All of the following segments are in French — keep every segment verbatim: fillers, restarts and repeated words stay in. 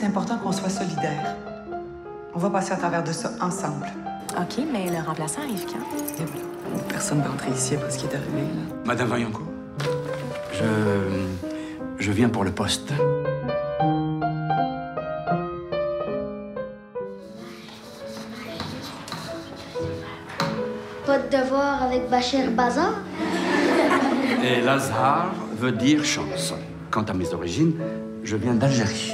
c'est important qu'on soit solidaires. On va passer à travers de ça ensemble. OK, mais le remplaçant arrive quand? Et voilà. Personne ne va entrer ici après ce qui est arrivé, là. Madame Vaillancourt, je... je viens pour le poste. Pas de devoir avec Bachir Bazar? Et Lazare veut dire chance. Quant à mes origines, je viens d'Algérie.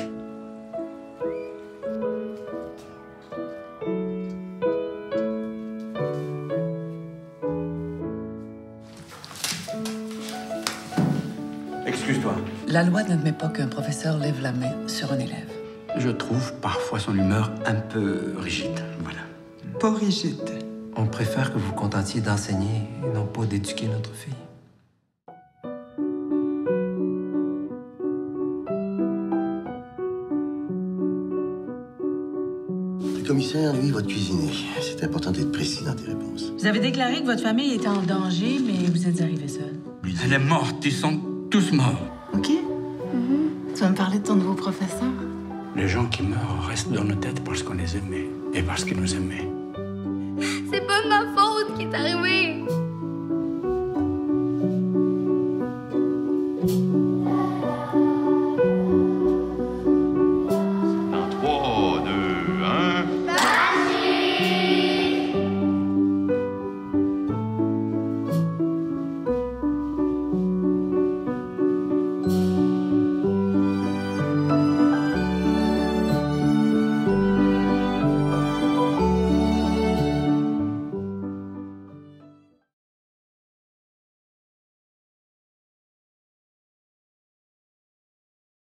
Excuse-toi. La loi n'admet pas qu'un professeur lève la main sur un élève. Je trouve parfois son humeur un peu rigide, voilà. Pas rigide. On préfère que vous contentiez d'enseigner et non pas d'éduquer notre fille. Le commissaire, lui, va te cuisiner. C'est important d'être précis dans tes réponses. Vous avez déclaré que votre famille était en danger, mais vous êtes arrivé seul. Elle est morte, ils sont tous morts. OK. Mm-hmm. Tu vas me parler de ton nouveau professeur? Les gens qui meurent restent dans nos têtes parce qu'on les aimait et parce qu'ils nous aimaient. C'est pas de ma faute qui est arrivé